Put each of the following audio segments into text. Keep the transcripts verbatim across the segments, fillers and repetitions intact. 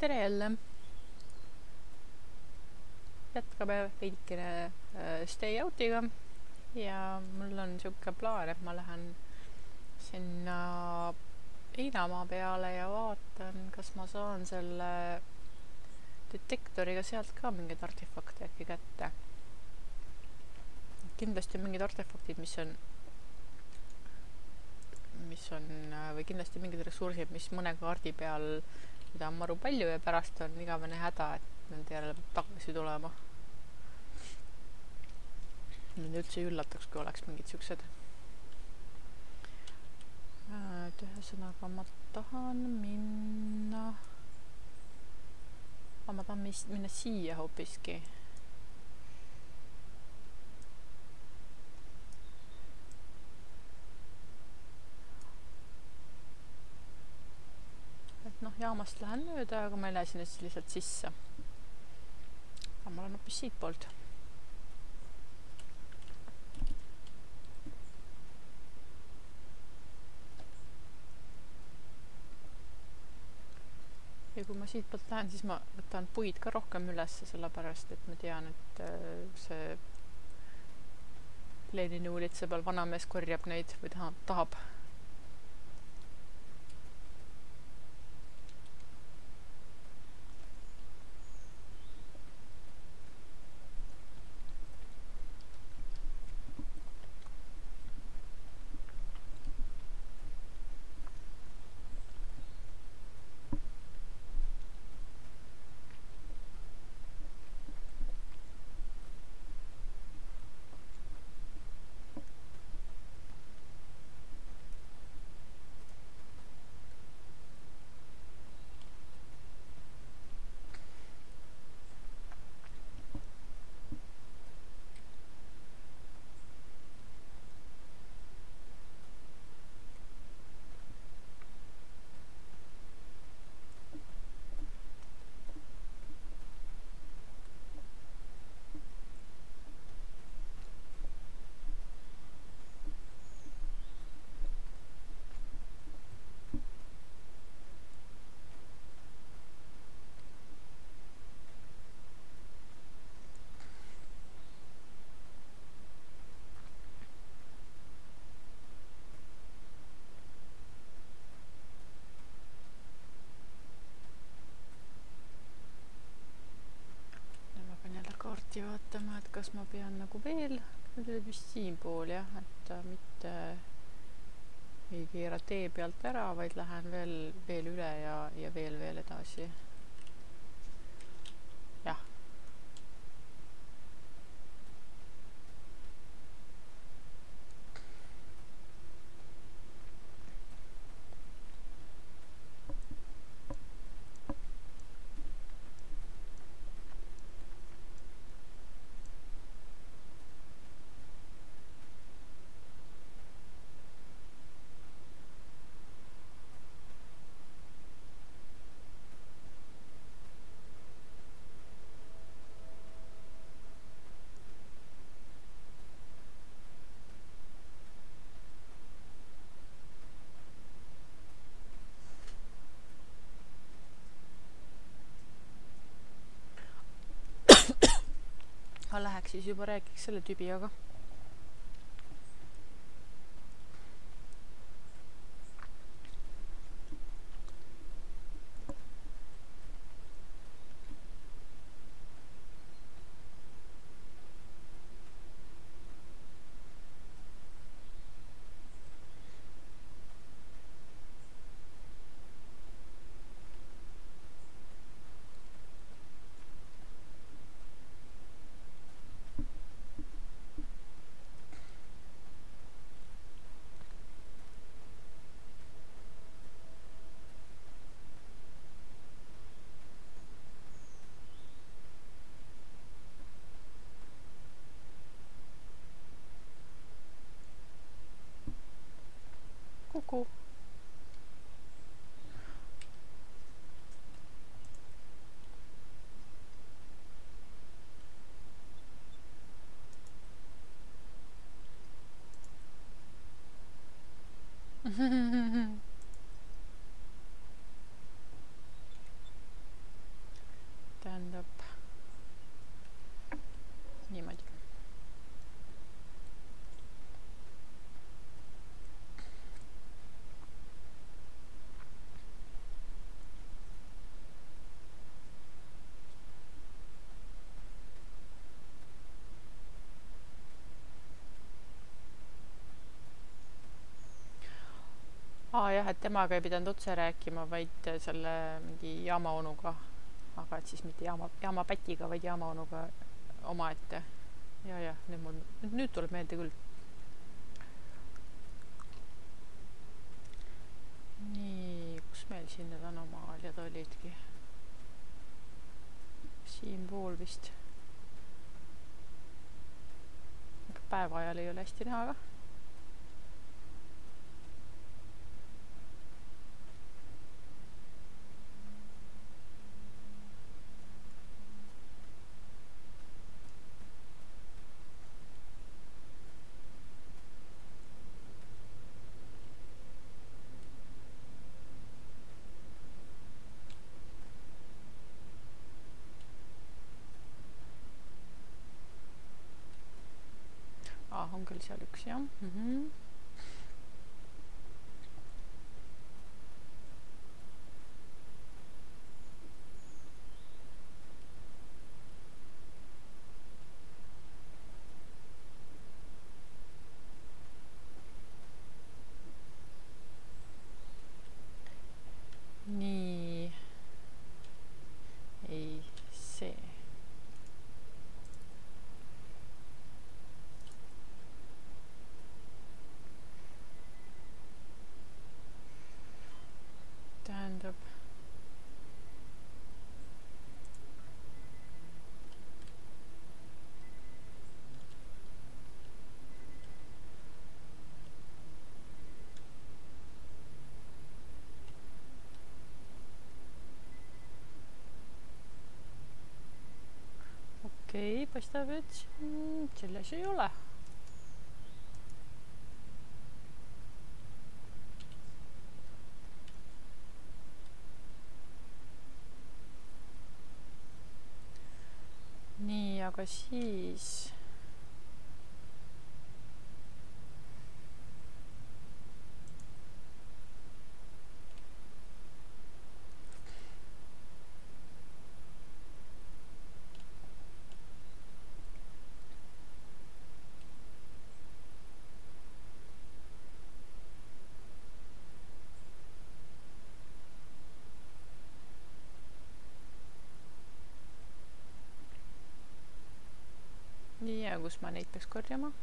tere jälle! Jätkame veidikene äh, stay out'iga ja mul on siuke plaan, et ma lähen sinna Heinamaa peale ja vaatan, kas ma saan selle detektoriga sealt ka mingeid artefakte äkki kätte. Kindlasti on mingid artefaktid, mis on mis on, või kindlasti mingid ressursid, mis mõne kaardi peal, mida on maru palju ja pärast on igavene häda, et nende järele peab tagasi tulema. Mind üldse ei üllataks, kui oleks mingid siuksed. Et ühesõnaga ma tahan minna ma tahan minna siia hoopiski. Et noh, jaamast lähen mööda, aga ma ei lähe sinna siis lihtsalt sisse. Aga ma olen hoopis siit poolt. Ja kui ma siit poolt lähen, siis ma võtan puid ka rohkem ülesse, sellepärast, et ma tean, et see Lenini uulitse peal vanamees korjab neid või tahab. kaarti vaatama, et kas ma pean nagu veel, nüüd olid vist siin pool jah, et mitte ei keera tee pealt ära, vaid lähen veel, veel üle ja, ja veel veel edasi. Jah. Ma läheks siis juba räägiks selle tüübiga. Kuku. aa jah, et temaga ei pidanud otse rääkima, vaid selle mingi jaamaonuga. Aga et siis mitte jaama, jaamapätiga, vaid jaamaonuga omaette. Ja, ja, nüüd mul, nüüd tuleb meelde küll. Nii, kus meil siin need anomaaliad olidki? Siin pool vist. Päeva ajal ei ole hästi näha ka. On küll seal üks, jah. Mm-hmm. Nii. Ei, see. Tähendab. Okei, paistab, et selles ei ole. Nii, aga siis nii, ja kus ma neid peaks korjama?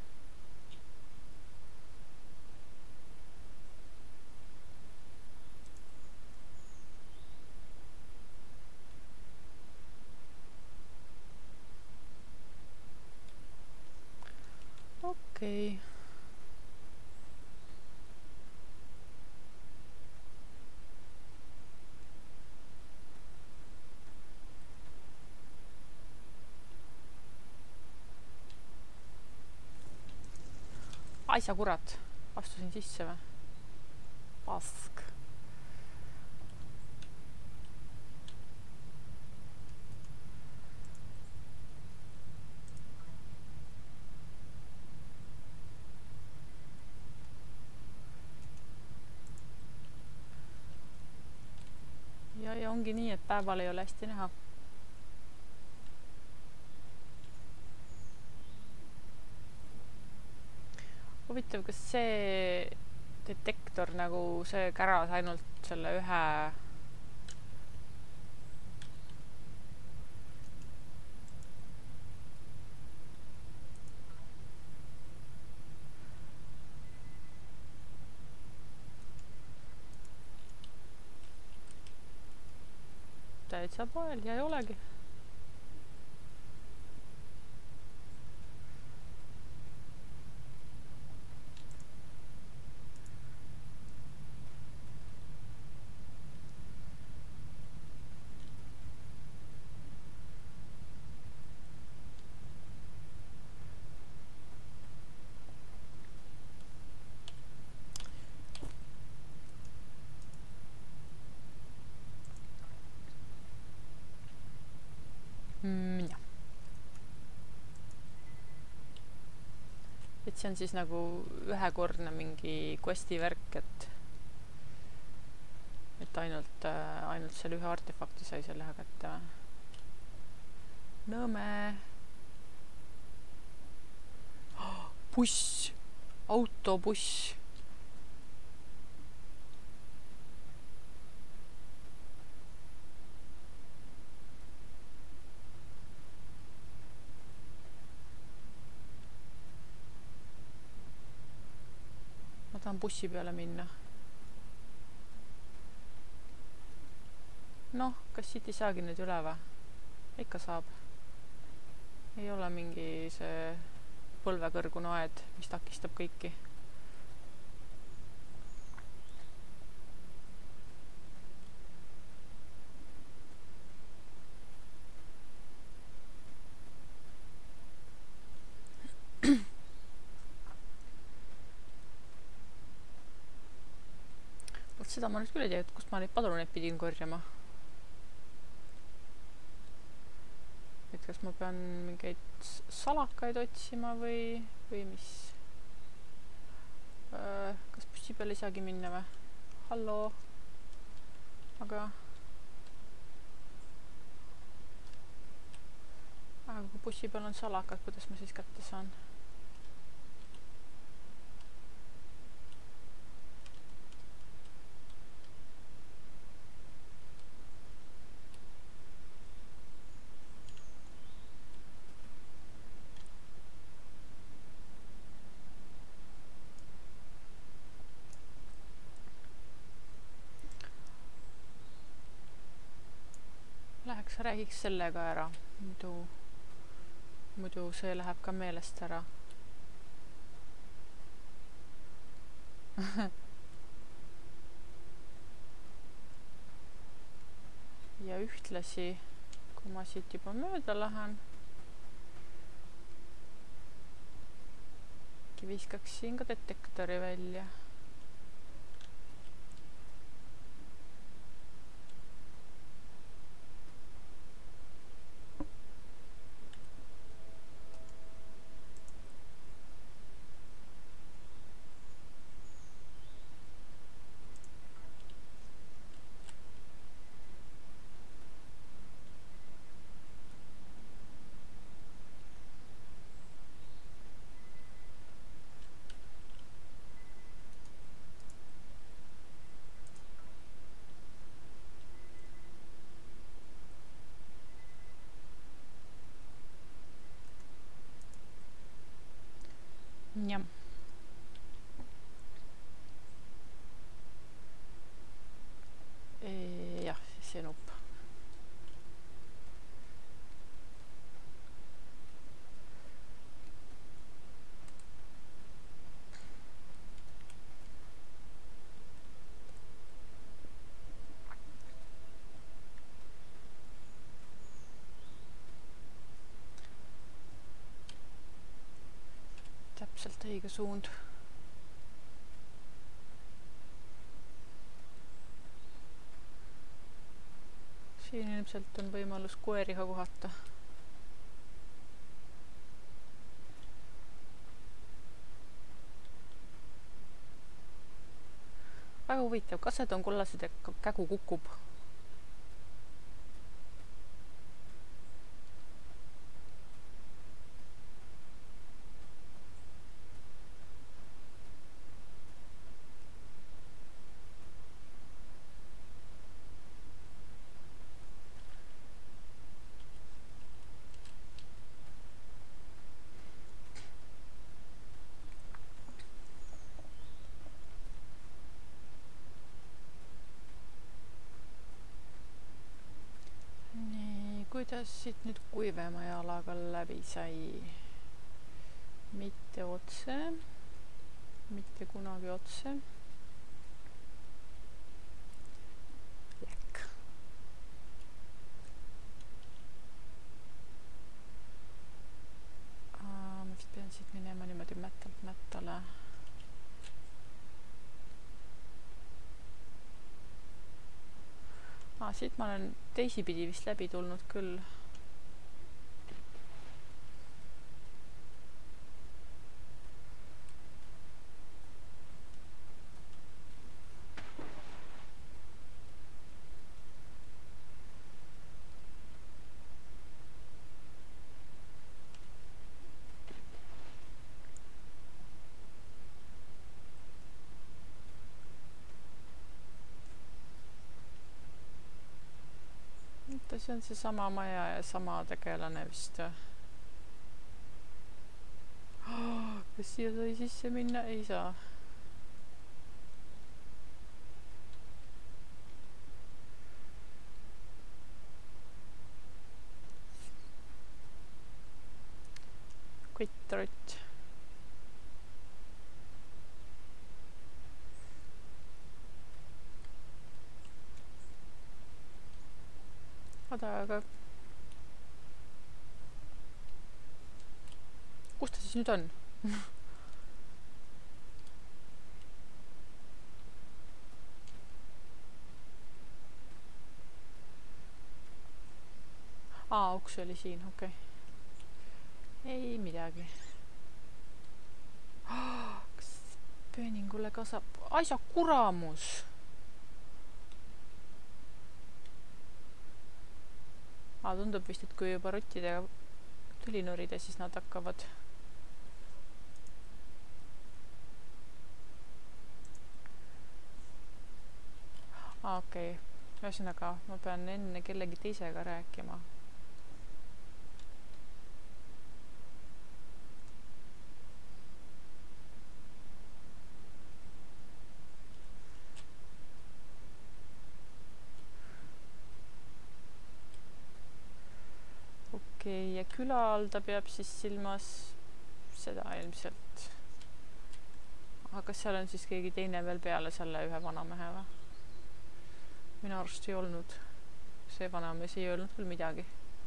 Okei. Ai sa kurat, astusin sisse või? Pask. Ja, ja ongi nii, et päeval ei ole hästi näha. Huvitav, kas see detektor nagu see käras ainult selle ühe täitsa poel ja ei olegi. Mm, jah. Et see on siis nagu ühekordne mingi questi värk, et et ainult, äh, ainult selle ühe artefakti sai selle kätte. Nõme. Oh, buss. Autobuss. saan bussi peale minna. Noh, kas siit ei saagi nüüd üle või? Ikka saab. Ei ole mingi see põlvekõrgune aed, mis takistab kõiki. Vot seda ma nüüd küll ei tea, et kust ma neid padruneid pidin korjama. Et kas ma pean mingeid salakaid otsima või, või mis? Kas bussi peal ei saagi minna või? Halloo? Aga... Aga kui bussi peal on salakad, kuidas ma siis kätte saan? Läheks räägiks sellega ära, muidu, muidu see läheb ka meelest ära. Ja ühtlasi, kui ma siit juba mööda lähen, viskaks siin ka detektori välja. Jah. Jah, siis see nupp. Täpselt õige suund. Siin ilmselt on võimalus koeriga kohata. Väga huvitav, kas need on kollased ja kägu kukub? Kuidas siit nüüd kuivema jalaga läbi sai? Mitte otse, mitte kunagi otse. Läk. Ma vist pean siit minema niimoodi mättalt mättale. Ah, siit ma olen teisipidi vist läbi tulnud küll. See on see sama maja ja sama tegelane vist. Oh, kas siia sai sisse minna? Ei saa. trott. Oda, aga kus ta siis nüüd on? Aa, uks oli siin, okei. Okay. Ei midagi. Kas pööningule kasab? Aisa kuramus! Aa, tundub vist, et kui juba rottidega tuli norida, siis nad hakkavad. Aa, okei. Okay. Ühesõnaga, ma pean enne kellegi teisega rääkima. Okei, okay, ja küla all ta peab siis silmas seda ilmselt. Aga kas seal on siis keegi teine veel peale selle ühe vanamehe või? Minu arust ei olnud. See vanamees ei olnud küll midagi.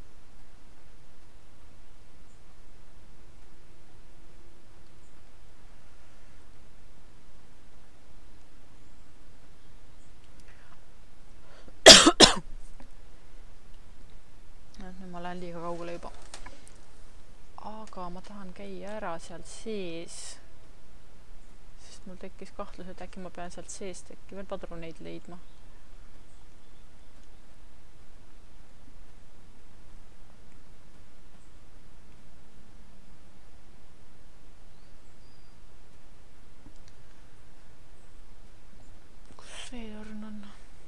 Ma lähen liiga kaugele juba. Aga ma tahan käia ära sealt sees. Sest mul tekkis kahtlus, et äkki ma pean sealt seest äkki veel padruneid leidma. Kus veetorn on?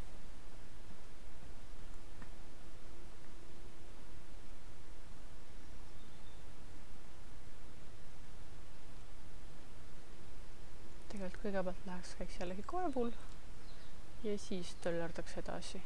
Kõigepealt läheks käiks jällegi kaevul ja siis töllerdaks edasi.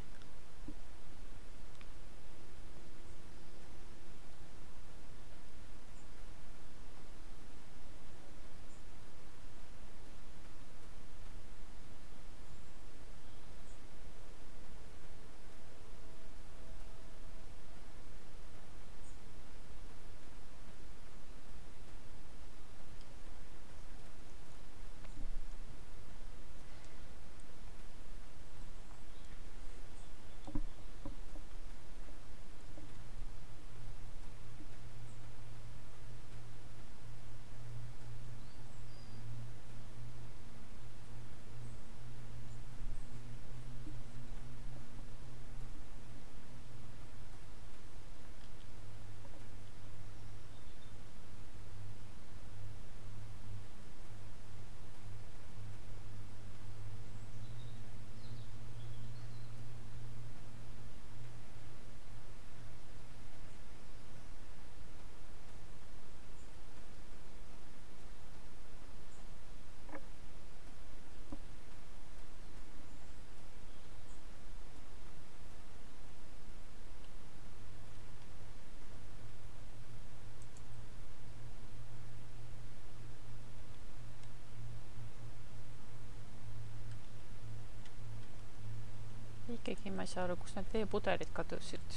Ikkagi ma ei saa aru, kus need veepudelid kadusid.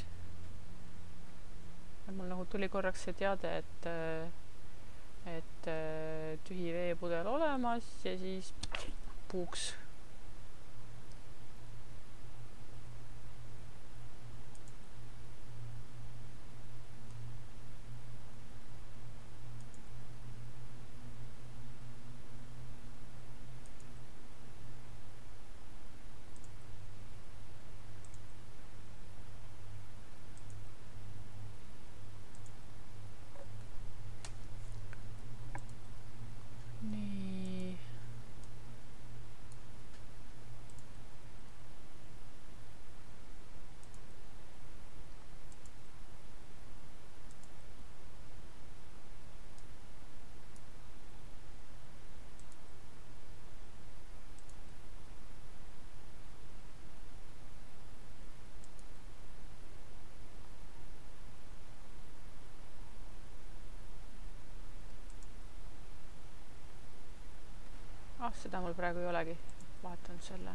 Ja mul nagu tuli korraks see teade, et, et tühi veepudel olemas ja siis puuks. ah, seda mul praegu ei olegi. Vaatan selle.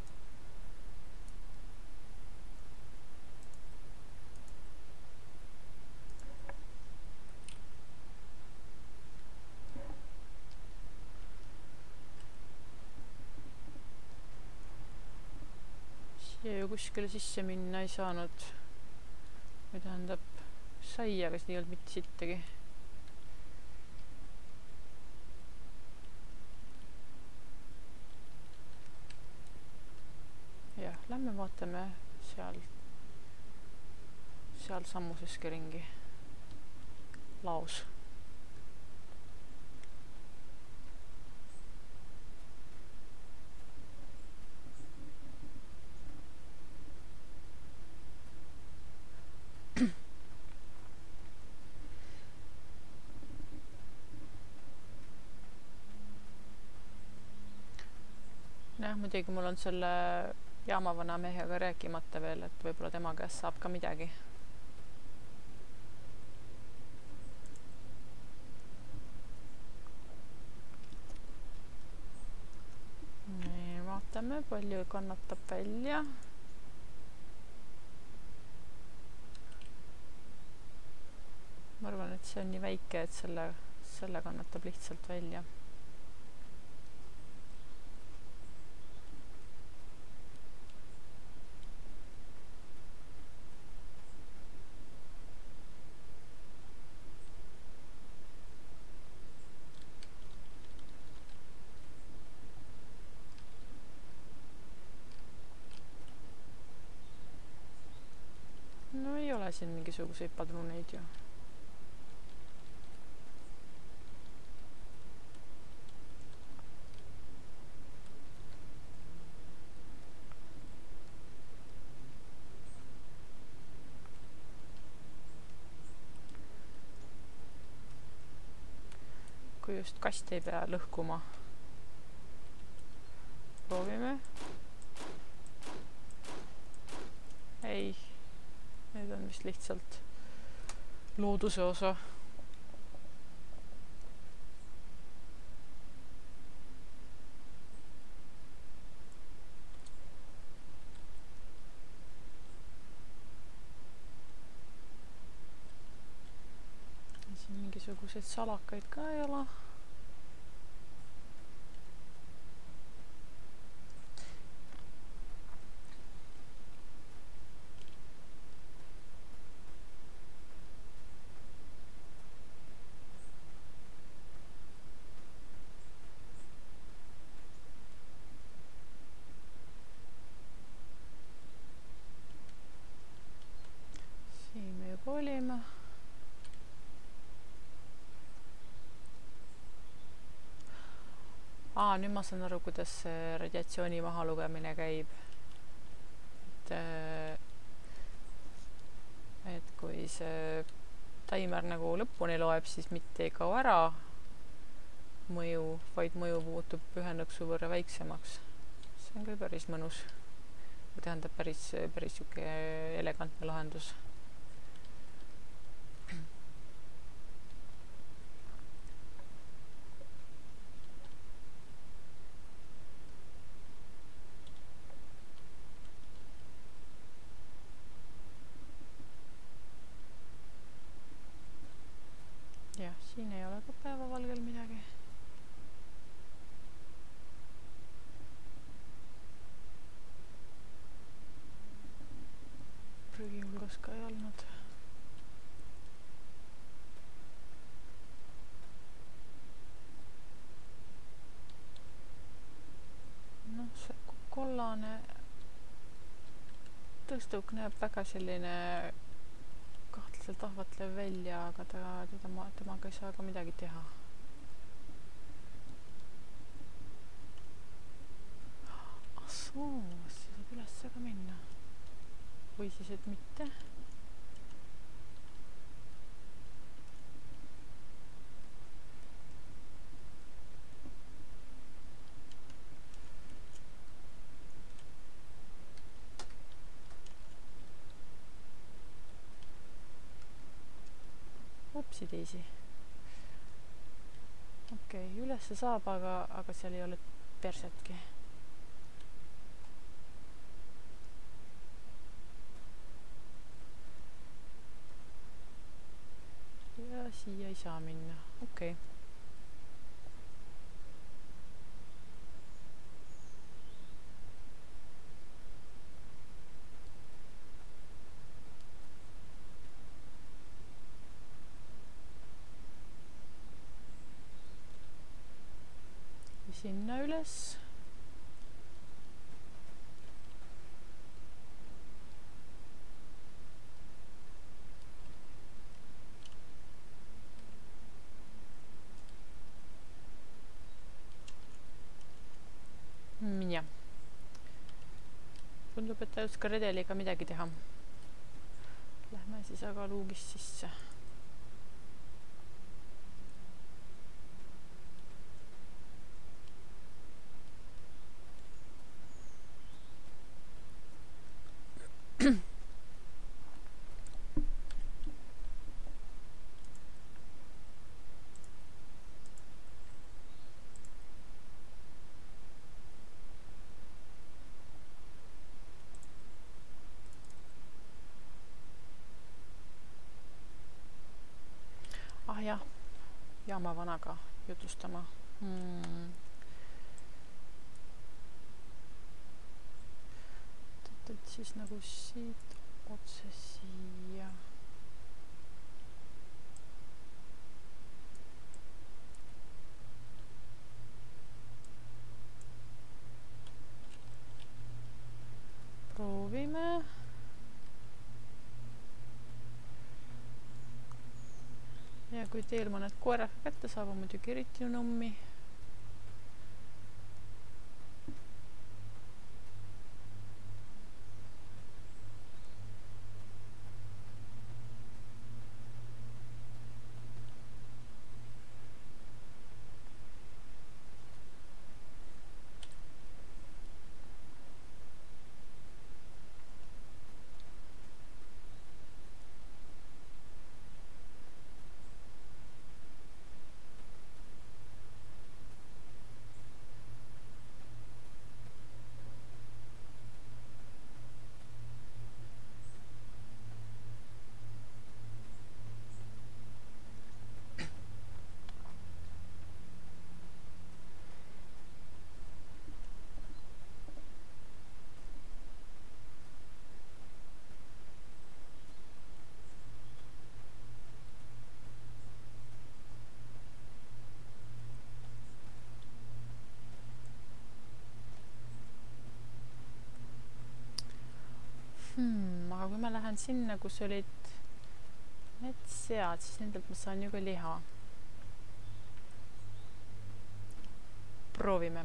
Siia ju kuskile sisse minna ei saanud. Või tähendab, sai, aga siin ei olnud mitte sittagi. Jah, lähme vaatame seal, seal sammuseski ringi. Laos. Jah, muidugi mul on selle jaamavana mehega rääkimata veel, et võib-olla tema käest saab ka midagi. Nii, vaatame, palju kannatab välja. Ma arvan, et see on nii väike, et selle, selle kannatab lihtsalt välja. No ei ole siin mingisuguseid padruneid ju. Kui just kasti ei pea lõhkuma. Proovime. Ei. Need on vist lihtsalt looduse osa. Siin mingisuguseid salakaid ka ei ole. Olime. Aa, nüüd ma saan aru, kuidas see radiatsiooni maha lugemine käib. Et, et kui see taimer nagu lõpuni loeb, siis mitte ei kao ära mõju, vaid mõju muutub ühe nõksu võrra väiksemaks. See on küll päris mõnus. Tähendab päris, päris siuke elegantne lahendus. Jah, siin ei ole ka päevavalgel midagi. Prügi hulgas ka ei olnud. Noh, see kollane tõstuk näeb väga selline kahtlaselt ahvatlev välja, aga ta, teda, temaga ei saa ka midagi teha. Ah soo, siis saab ülesse ka minna. Või siis, et mitte. Upsi teisi. Okei, okay, ülesse saab, aga, aga seal ei ole persetki. Ja siia ei saa minna. Okei. Okay. Sinna üles. Ja. Tundub, et ta ei oska redeliga midagi teha. Lähme siis aga luugist sisse. Ah jah, jaama vanaga jutustama. Hmm. Et siis nagu siit otse siia. Proovime. Ja kui teel mõned koerad kätte saab, on muidugi eriti nummi. Hmm, aga kui ma lähen sinna, kus olid need sead, siis nendelt ma saan ju ka liha. Proovime.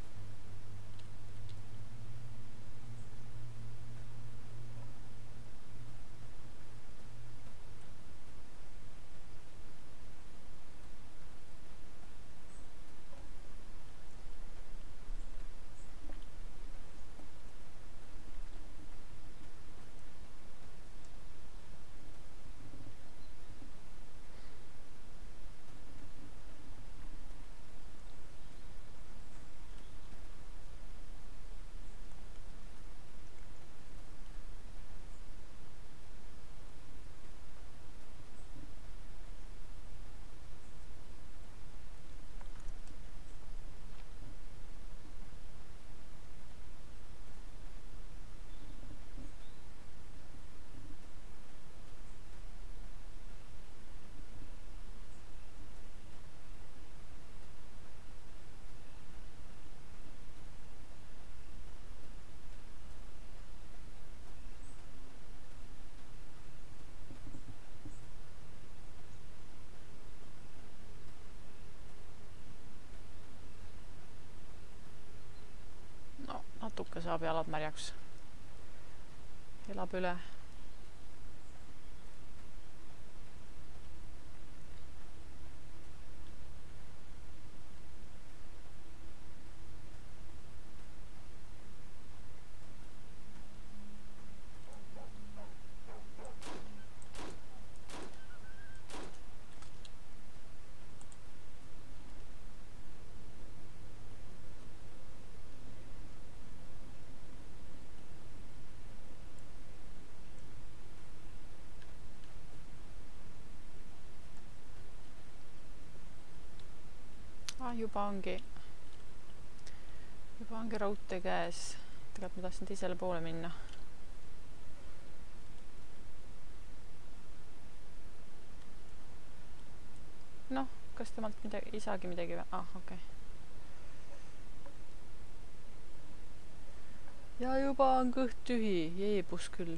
Natuke saab jalad märjaks. Elab üle. ahah, juba ongi, juba ongi raudtee käes. Tegelikult ma tahtsin teisele poole minna. Noh, kas temalt midagi, ei saagi midagi või? Ah, okei. Okay. Ja juba on kõht tühi, jeebus küll.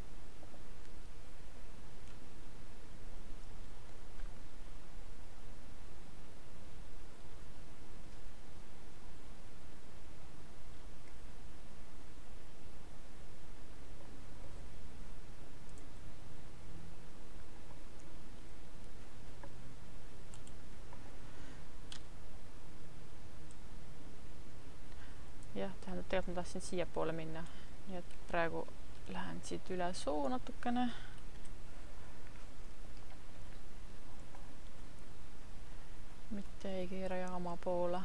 Jah, tähendab, tegelikult ma tahtsin siia poole minna. Nii et praegu lähen siit üle soo natukene. Mitte ei keera jaama poole.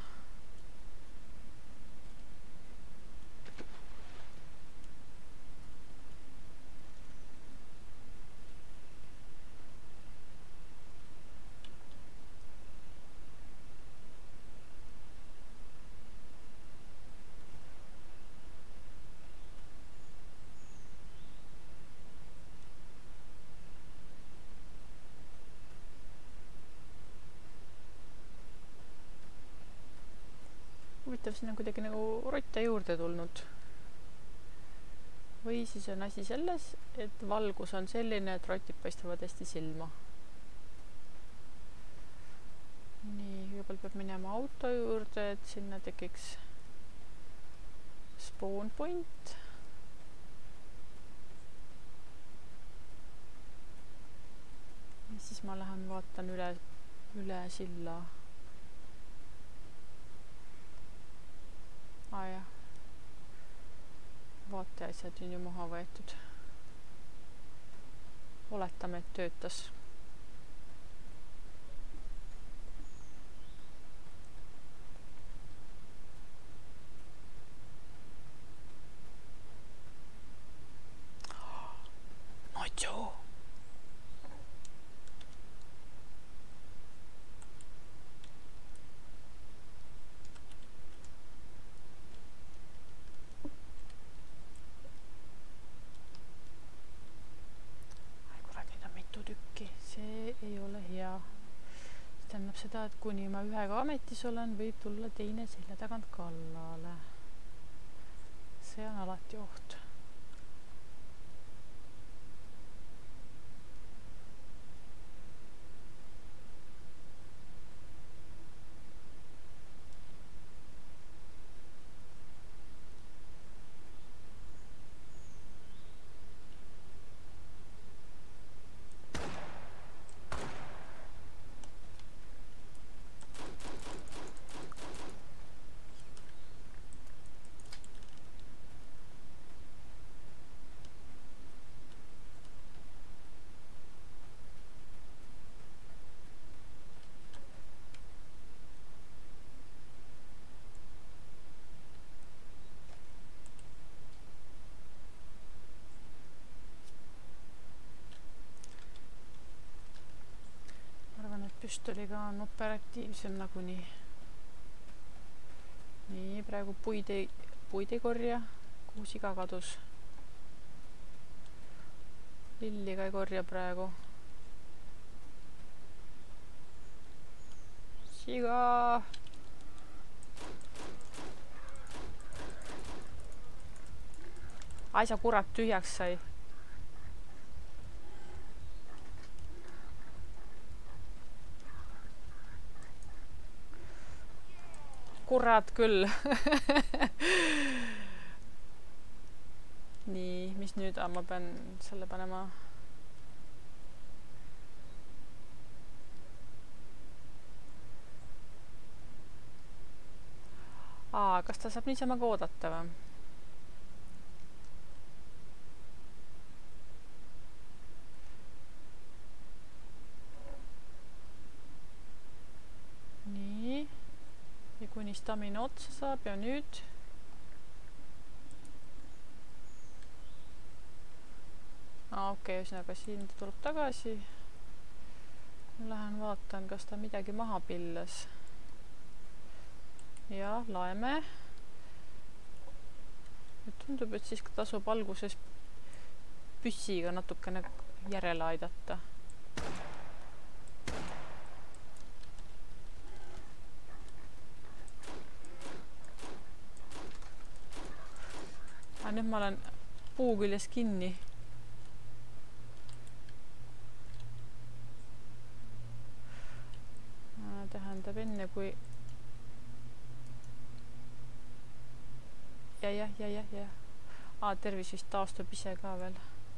Siin on kuidagi nagu rotte juurde tulnud. Või siis on asi selles, et valgus on selline, et rotid paistavad hästi silma. Nii, kõigepealt peab minema auto juurde, et sinna tekiks spawn point. Ja siis ma lähen vaatan üle, üle silla. Ah, jah. Vaateasjad on ju maha võetud. Oletame, et töötas. Nacho! Seda, et kuni ma ühega ametis olen, võib tulla teine selja tagant kallale. See on alati oht. Püstoliga on operatiivsem nagunii. Nii, praegu puid ei, puid ei korja. Kuhu siga kadus? Lilli ka ei korja praegu. Siga! Aisa kurat tühjaks sai. Kurat küll. Nii, mis nüüd? Ah, ma pean selle panema. Aa, kas ta saab niisama ka oodata või? Kuni stamina otsa saab ja nüüd ah, okei, okay, üsnaga siin ta tuleb tagasi. Lähen vaatan, kas ta midagi maha pillas. ja laeme. Tundub, et siis tasub alguses püssiga natukene järele aidata. Aga nüüd ma olen puu küljes kinni. Tähendab enne kui ja jah, ja jah, ja Aa, tervis vist taastub ise ka veel.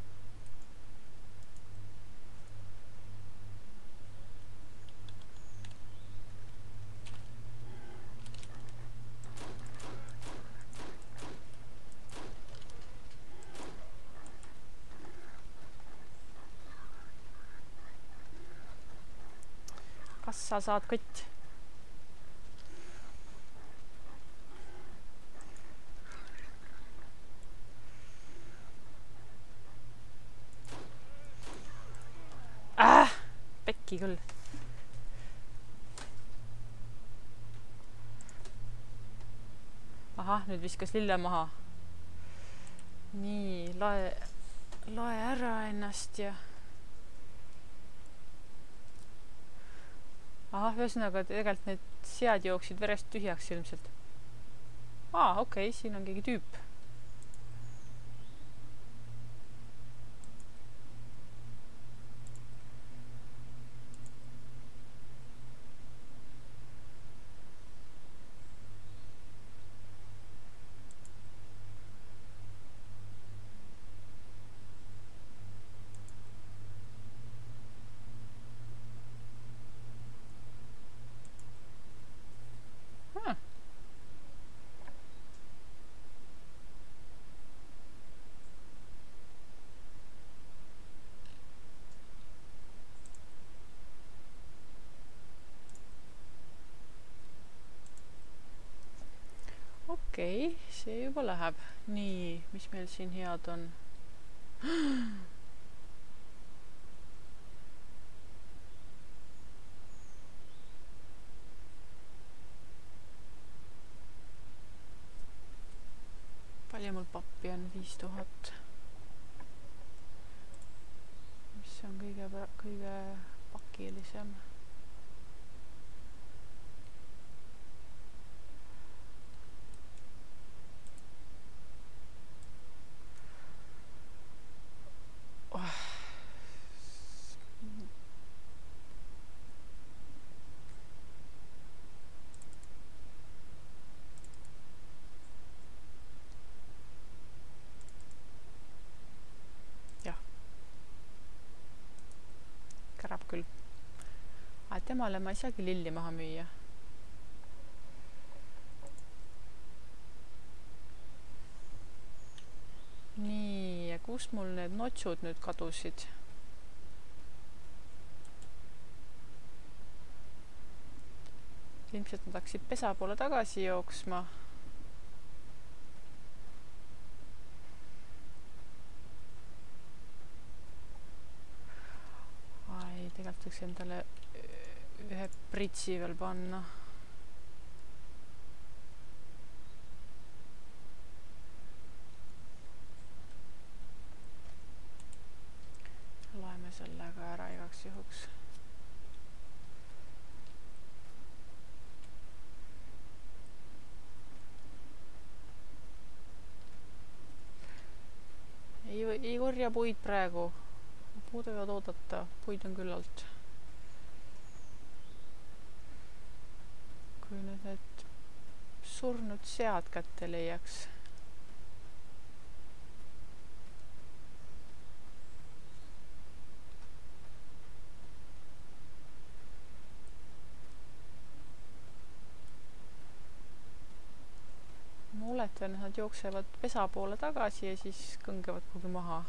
Kas sa saad kott? Äh, pekki küll. Ahah, nüüd viskas lille maha. Nii, lae, lae ära ennast ja... Ahah, ühesõnaga tegelikult need sead jooksid verest tühjaks ilmselt. Aa, okei, okay, siin on keegi tüüp. Okei, okay, see juba läheb. Nii, mis meil siin head on? Palju mul pappi on? viis tuhat. Mis on kõige, kõige pakilisem? Küll. Aga temale ma ei saagi lilli maha müüa. Nii, ja kus mul need notsud nüüd kadusid? Ilmselt nad hakkasid pesa poole tagasi jooksma. Tegelikult võiks endale ühe pritsi veel panna. Laeme selle ka ära igaks juhuks. Ei, ei korja puid praegu. Puud võivad oodata, puid on küllalt. Kui nüüd need surnud sead kätte leiaks. Ma oletan, et nad jooksevad pesa poole tagasi ja siis kõngevad kuhugi maha.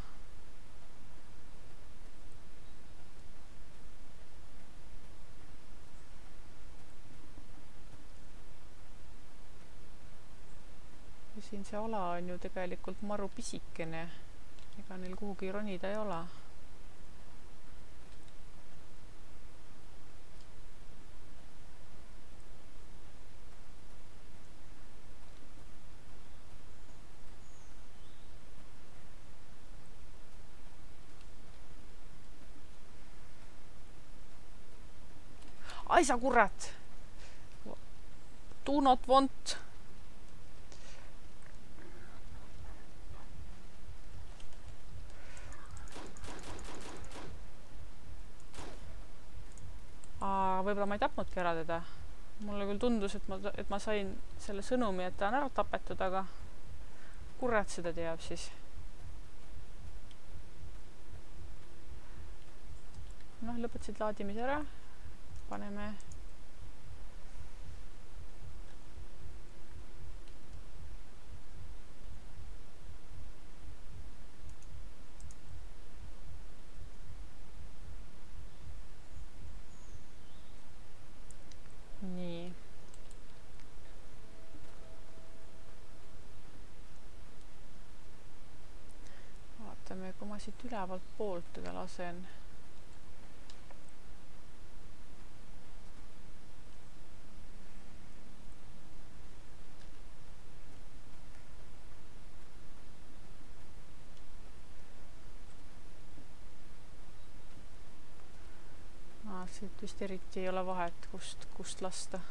Siin see ala on ju tegelikult maru pisikene. Ega neil kuhugi ronida ei ole. ai sa kurat. Do not want. Aa, võib-olla ma ei tapnudki ära teda. Mulle küll tundus, et ma, et ma sain selle sõnumi, et ta on ära tapetud, aga kurat seda teab siis. Noh, lõpetasid laadimise ära. Paneme nii. Vaatame, kui ma siit ülevalt poolt teda lasen. Siit vist eriti ei ole vahet, kust, kust lasta.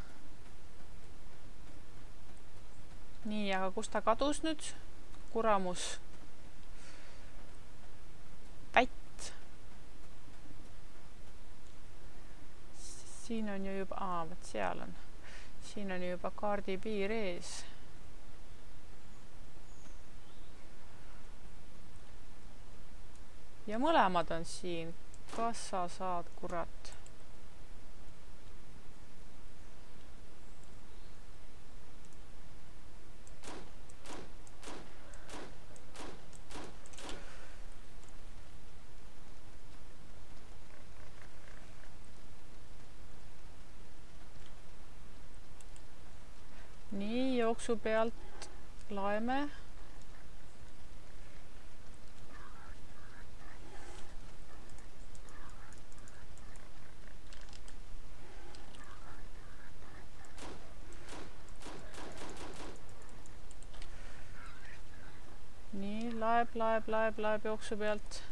Nii, aga kust ta kadus nüüd? Kuramus. Pätt. Siin on ju juba, aa, võt seal on. Siin on ju juba kaardi piir ees. Ja mõlemad on siin. Kas sa saad, kurat? Nii, jooksu pealt laeme. Nii, laeb, laeb, laeb, laeb jooksu pealt.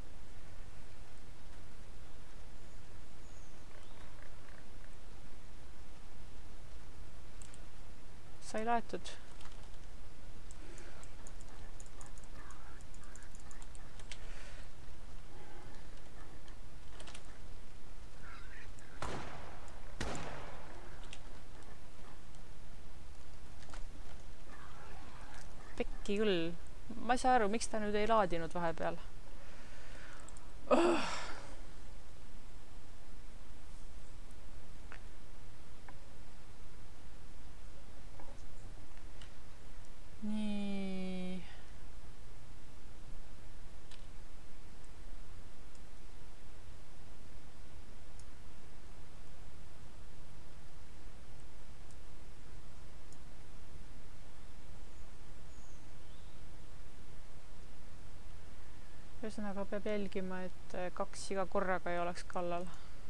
Sai laetud. Pekki küll. Ma ei saa aru, miks ta nüüd ei laadinud vahepeal. Oh. Nii. Ühesõnaga peab jälgima, et kaks iga korraga ei oleks kallal.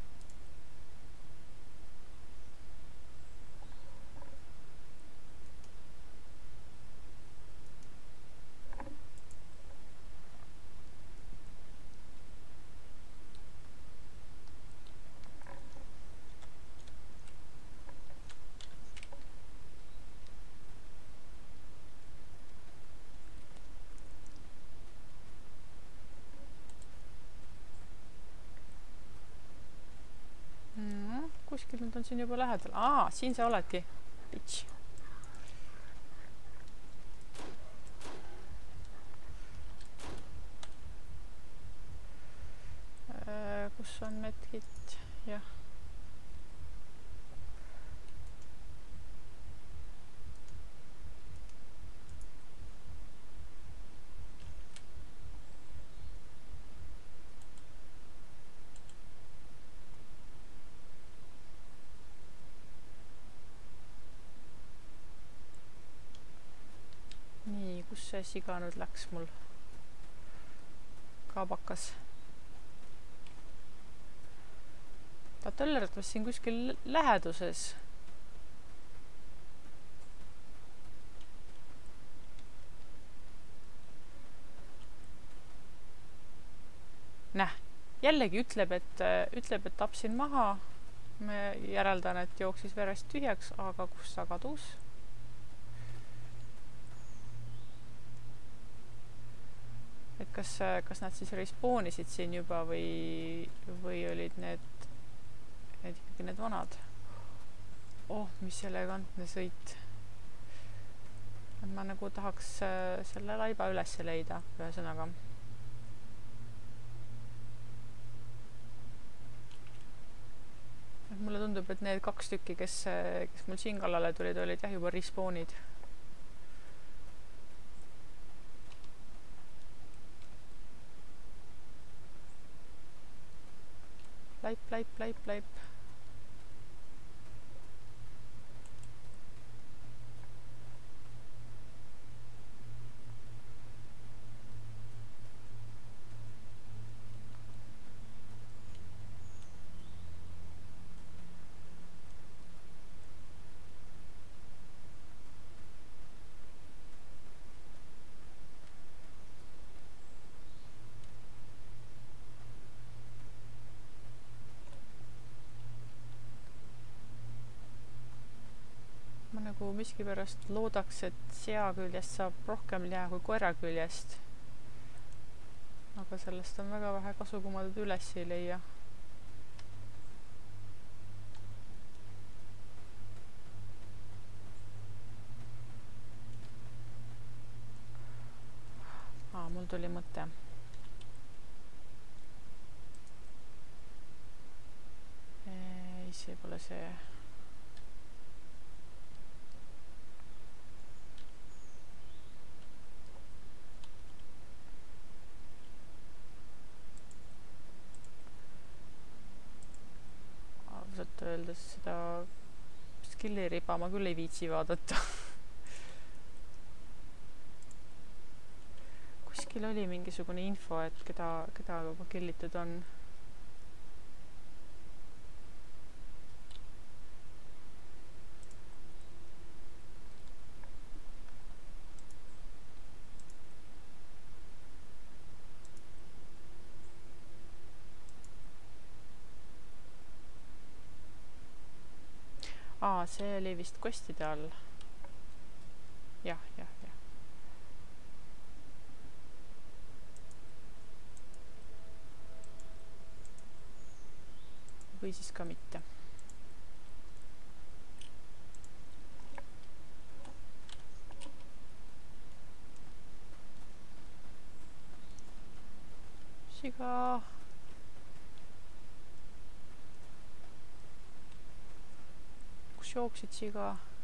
Kuskil nüüd on siin juba lähedal. Aa, siin sa oledki. Bitch. Äh, kus on medkit? Jah. Kus see siga nüüd läks mul? Kaabakas. Ta töllerdas siin kuskil läheduses. Näh, jällegi ütleb, et, ütleb, et tapsin maha. ma järeldan, et jooksis verest tühjaks, aga kus ta kadus? Et kas, kas nad siis respaunisid siin juba või, või olid need, need ikkagi need vanad? Oh, mis elegantne sõit. Ma nagu tahaks selle laiba üles leida, ühesõnaga. Mulle tundub, et need kaks tükki, kes, kes mul siin kallale tulid, olid jah juba respawnid. Laip, laip, laip, laip. Nagu miskipärast loodaks, et sea küljest saab rohkem liha kui koera küljest. Aga sellest on väga vähe kasu, kui ma teda üles ei leia. Aa, mul tuli mõte. Ei, see pole see. Öeldes seda skilli riba ma küll ei viitsi vaadata. Kuskil oli mingisugune info, et keda, keda juba killitud on. Aa, see oli vist questide all. Jah, jah, jah. Või siis ka mitte. Siga... jooksid siga.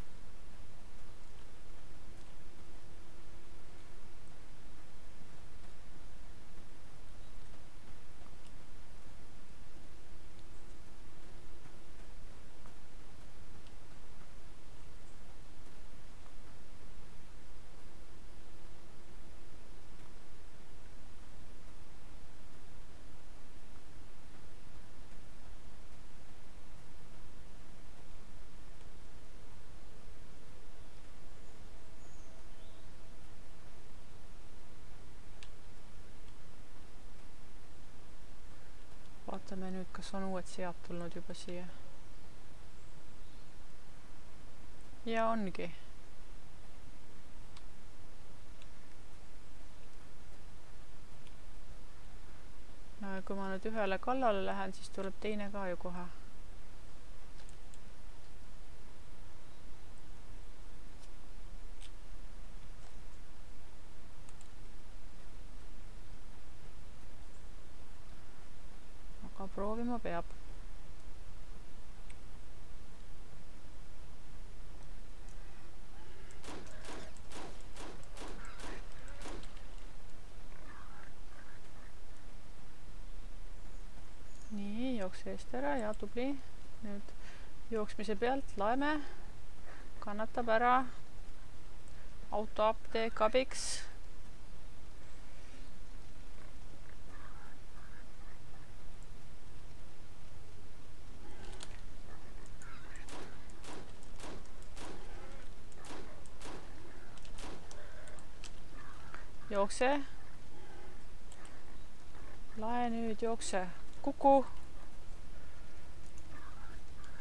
Vaatame nüüd, kas on uued sead tulnud juba siia. Ja ongi. No, kui ma nüüd ühele kallale lähen, siis tuleb teine ka ju kohe. Proovima peab. Nii, jookse eest ära ja tubli. Nüüd jooksmise pealt laeme kannatab ära autoapteek abiks. Jookse. Lae nüüd, jookse. Kuku.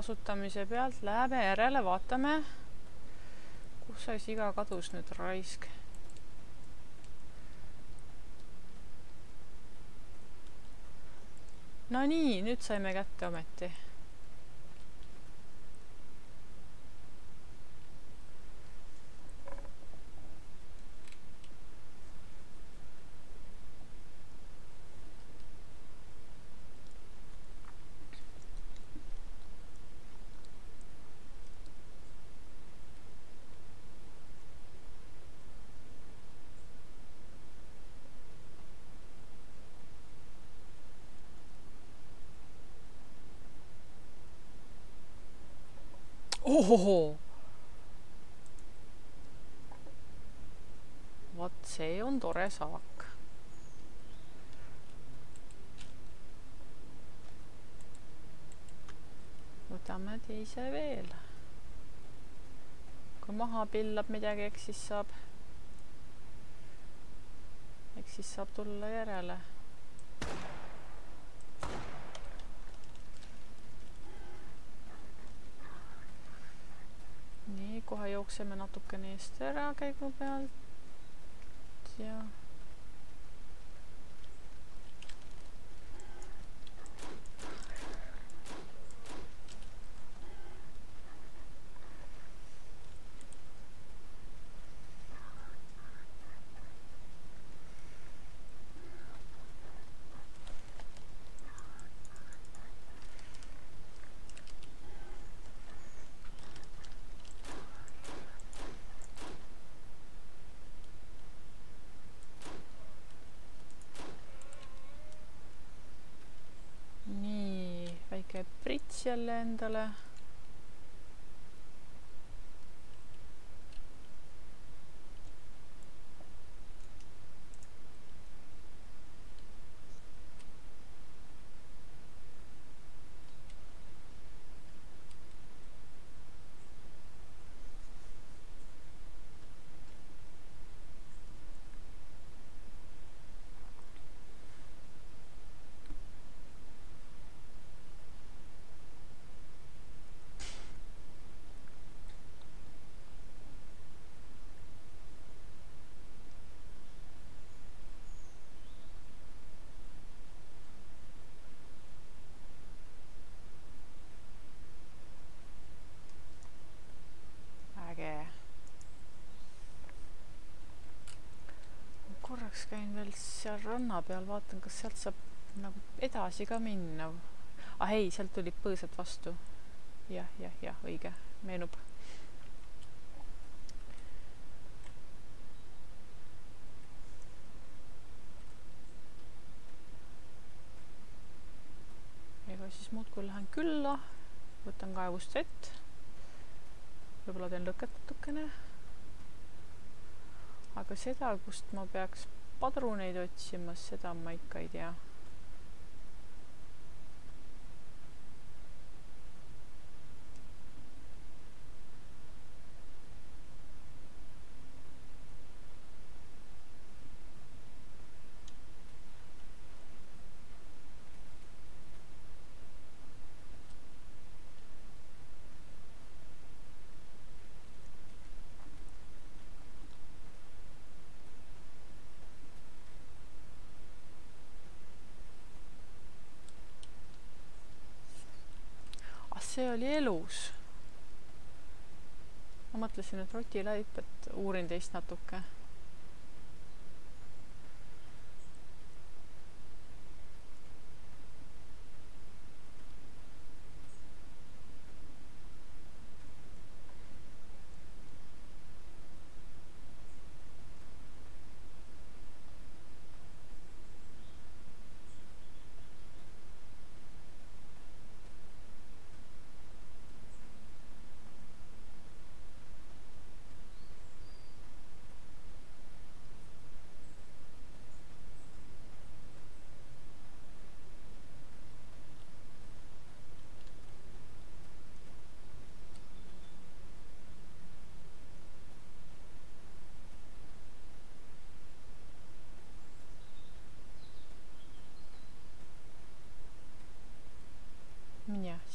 kasutamise pealt läheme järele, vaatame, kus see siga kadus nüüd raisk. No nii, nüüd saime kätte ometi. Ohoho! Vot see on tore saak. Võtame teise veel. Kui maha pillab midagi, eks siis saab, eks siis saab tulla järele. Nii, kohe jookseme natukene eest ära käigu pealt ja prits jälle endale. Korraks käin veel seal ranna peal, vaatan, kas sealt saab nagu edasi ka minna. Ah ei, sealt tulid põõsad vastu. Jah, jah, jah, õige, meenub. Ega siis muudkui lähen külla, võtan kaevust vett. Võib-olla teen lõket natukene. Aga seda, kust ma peaks padruneid otsima, seda ma ikka ei tea. See oli elus. Ma mõtlesin, et rotilaip, et uurin teist natuke.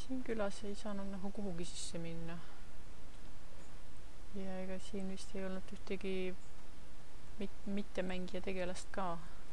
siin külas ei saanud nagu kuhugi sisse minna. Ja ega siin vist ei olnud ühtegi mit mittemängija tegelast ka.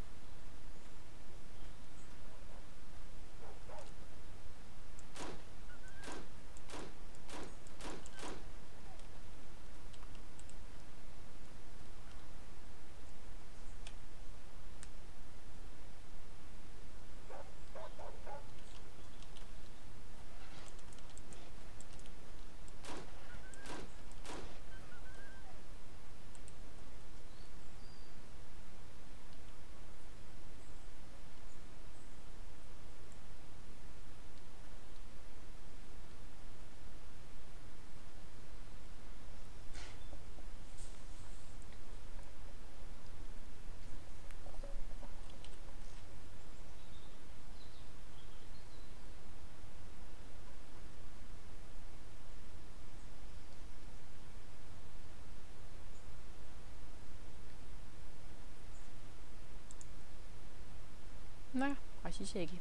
Nojah, asi seegi.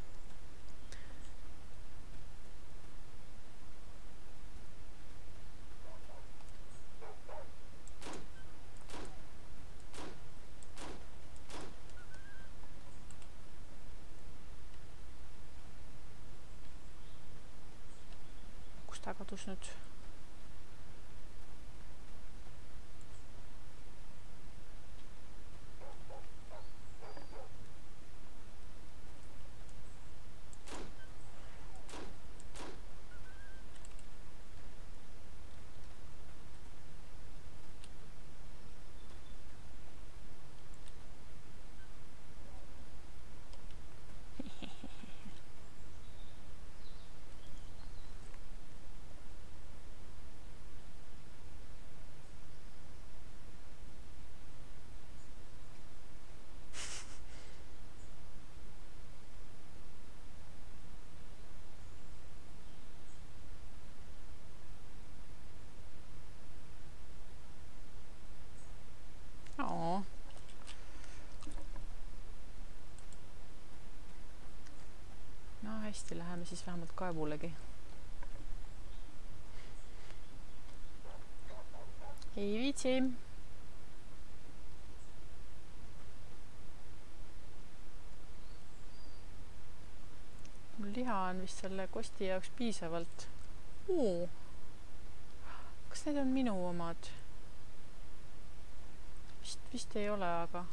Kus ta kadus nüüd? Hästi, läheme siis vähemalt kaevulegi. Ei viitsi. Mul liha on vist selle kosti jaoks piisavalt. Oo. Kas need on minu omad? Vist, vist ei ole, aga...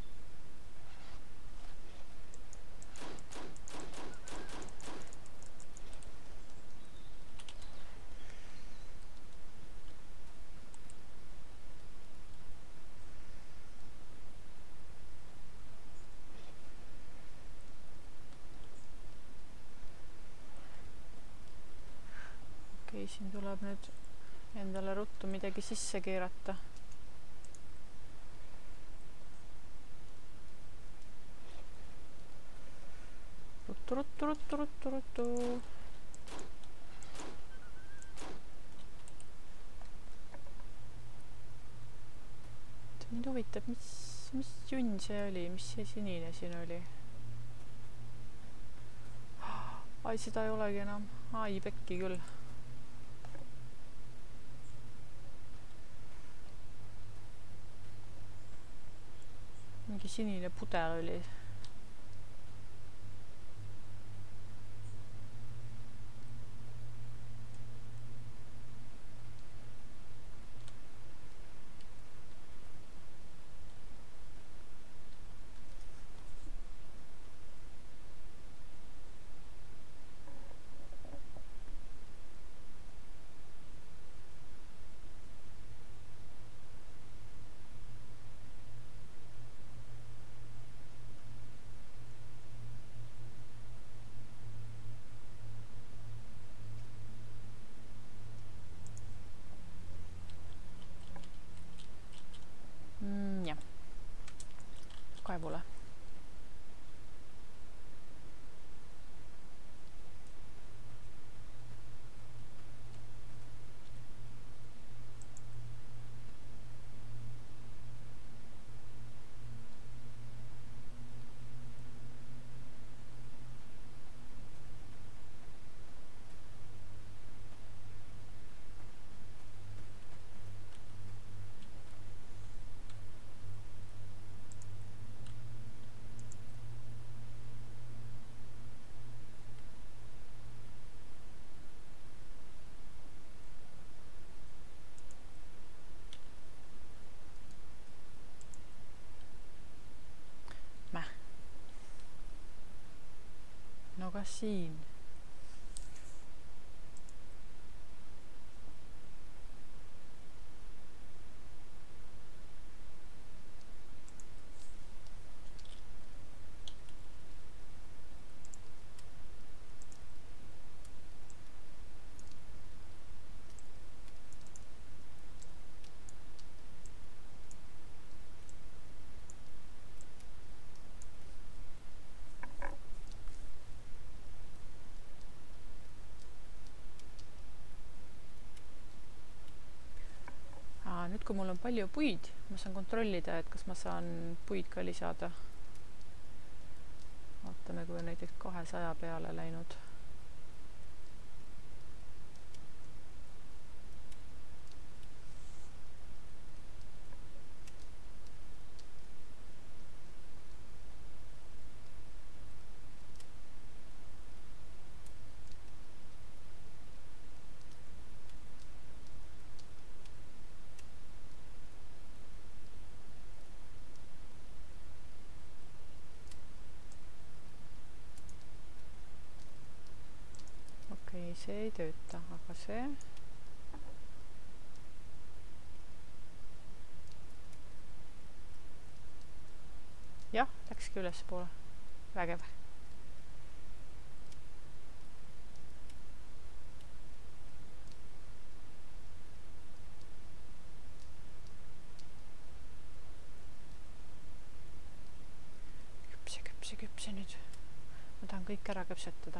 Siin tuleb nüüd endale ruttu midagi sisse keerata. Ruttu, ruttu, ruttu, ruttu, ruttu. Mind huvitab, mis, mis junn see oli, mis see sinine siin oli? Ai, seda ei olegi enam. Ai, pekki küll. Mingi sinine pudel oli. Kaevule. no kas siin? Nüüd kui mul on palju puid, ma saan kontrollida, et kas ma saan puid ka lisada. Vaatame, kui on näiteks kahesaja peale läinud. See ei tööta, aga see jah, läkski üles poole. Vägev. Küpse, küpse, küpse nüüd. Ma tahan kõik ära küpsetada.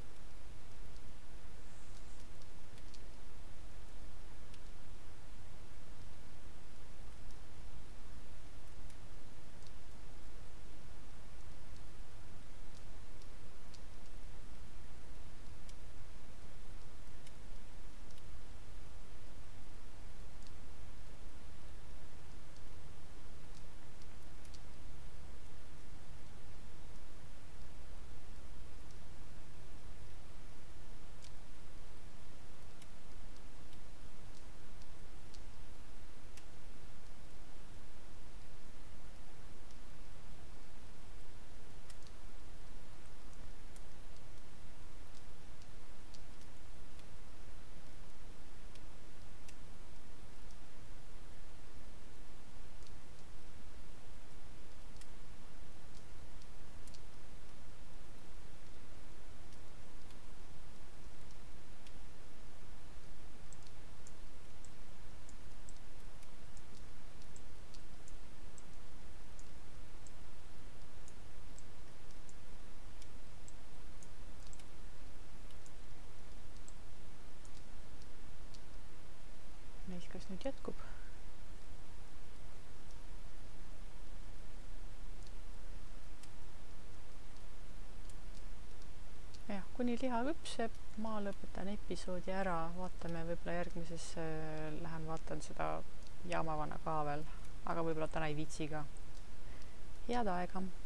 Kas nüüd jätkub? Jah, kuni liha küpseb, ma lõpetan episoodi ära, vaatame võib-olla järgmises, lähen vaatan seda jaamavana ka veel, aga võib-olla täna ei viitsi ka. Head aega!